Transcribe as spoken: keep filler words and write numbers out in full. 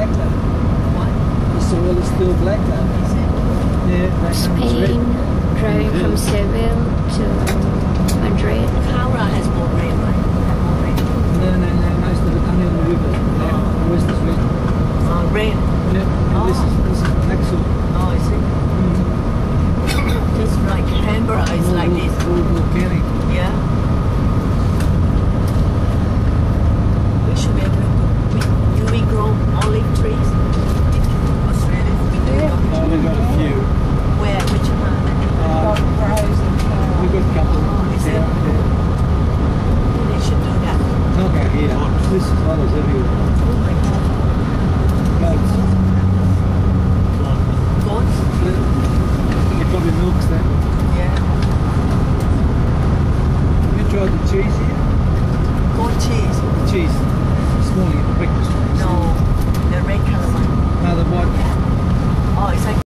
black now. What? The soil is still black now. Is it? Yeah, that time was Spain, red. driving Yeah. from Seville to Madrid. Cara has more rain, right? Have more rain. No, no, no, most of it only on the river. Yeah, the rest is red. Uh, rain. Yeah, and this is this is black soil. Oh, I see. Just like Canberra is All like vol- this. all volcanic. Yeah. We should be able to. We, do we grow olive trees in Australia? We do. Oh, we've got a few. Where? Which one? Um, we've got a couple. Oh, is it? Yeah, yeah. They should do that. Not out here. This is others everywhere.